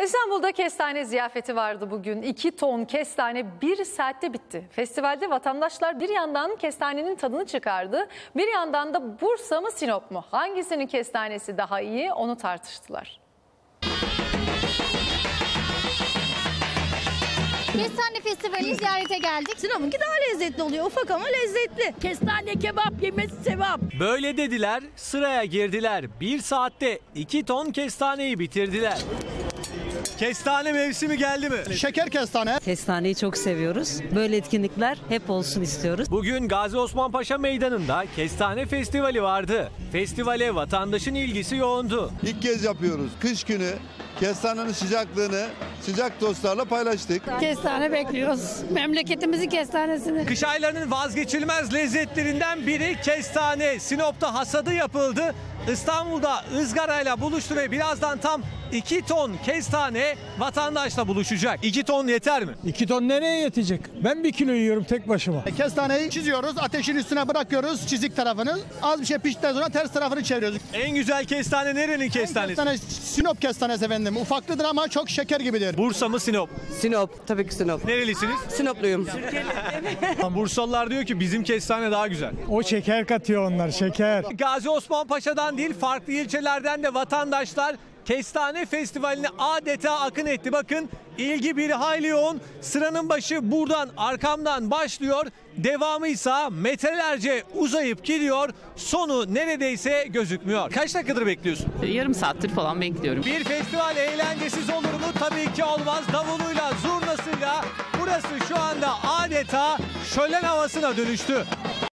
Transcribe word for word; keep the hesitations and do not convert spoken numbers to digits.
İstanbul'da kestane ziyafeti vardı bugün. iki ton kestane bir saatte bitti. Festivalde vatandaşlar bir yandan kestanenin tadını çıkardı. Bir yandan da Bursa mı Sinop mu? Hangisinin kestanesi daha iyi onu tartıştılar. Kestane Festivali'ni ziyarete geldik. Sinop'unki daha lezzetli oluyor. Ufak ama lezzetli. Kestane kebap yemesi sevap. Böyle dediler, sıraya girdiler. Bir saatte iki ton kestaneyi bitirdiler. Kestane mevsimi geldi mi? Şeker kestane. Kestaneyi çok seviyoruz. Böyle etkinlikler hep olsun istiyoruz. Bugün Gazi Osman Paşa Meydanı'nda Kestane Festivali vardı. Festivale vatandaşın ilgisi yoğundu. İlk kez yapıyoruz. Kış günü kestanenin sıcaklığını sıcak dostlarla paylaştık. Kestane bekliyoruz. Memleketimizin kestanesini. Kış aylarının vazgeçilmez lezzetlerinden biri kestane. Sinop'ta hasadı yapıldı. İstanbul'da ızgarayla buluştu ve birazdan tam iki ton kestane vatandaşla buluşacak. iki ton yeter mi? iki ton nereye yetecek? Ben bir kilo yiyorum tek başıma. Kestaneyi çiziyoruz, ateşin üstüne bırakıyoruz çizik tarafını. Az bir şey piştikten sonra ters tarafını çeviriyoruz. En güzel kestane nerenin kestanesi? Kestane Sinop kestanesi efendim. Ufaklıdır ama çok şeker gibidir. Bursa mı Sinop? Sinop, tabii ki Sinop. Nerelisiniz? Sinopluyum. Bursalılar diyor ki bizim kestane daha güzel. O şeker katıyor onlar, şeker. Gazi Osman Paşa'dan değil farklı ilçelerden de vatandaşlar Kestane Festivali'ne adeta akın etti. Bakın ilgi bir hayli yoğun. Sıranın başı buradan arkamdan başlıyor. Devamı ise metrelerce uzayıp gidiyor. Sonu neredeyse gözükmüyor. Kaç dakikadır bekliyorsun? Yarım saattir falan bekliyorum. Bir festival eğlencesiz olur mu? Tabii ki olmaz. Davuluyla, zurnasıyla burası şu anda adeta şölen havasına dönüştü.